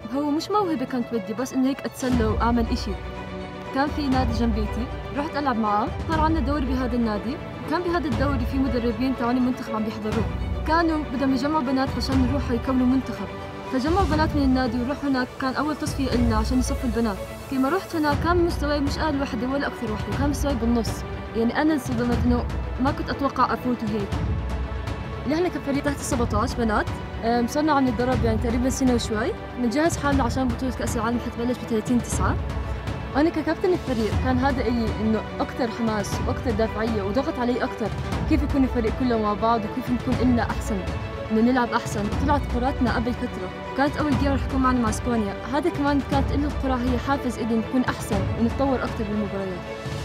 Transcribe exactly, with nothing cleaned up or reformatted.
هو مش موهبة كانت بدي، بس إنه هيك أتسلى وأعمل إشي. كان في نادي جنب بيتي، رحت ألعب معاه، صار عنا دوري بهذا النادي، كان بهذا الدوري في مدربين تاعون المنتخب عم بيحضروه، كانوا بدهم يجمعوا بنات عشان يروحوا يكونوا منتخب، فجمعوا بنات من النادي وروحوا هناك، كان أول تصفية إلنا عشان يصفوا البنات. لما رحت هناك كان مستواي مش أقل وحدة ولا أكثر وحدة، كان مستواي بالنص، يعني أنا انصدمت إنه ما كنت أتوقع أفوت وهيك. نحن كفريق تحت السبعطعش بنات، صرنا عم نتدرب يعني تقريبا سنة وشوي، بنجهز حالنا عشان بطولة كأس العالم حتبلش ب ثلاثين تسعة. أنا ككابتن الفريق كان هذا إلي إنه أكثر حماس وأكثر دافعية وضغط علي أكثر كيف يكون الفريق كله مع بعض وكيف نكون إلنا أحسن، إنه نلعب أحسن. طلعت قراتنا قبل فترة، كانت أول جيم رح تكون معنا مع إسبانيا، هذا كمان كانت إلي القرعة هي حافز إلي نكون أحسن ونتطور أكثر بالمباريات.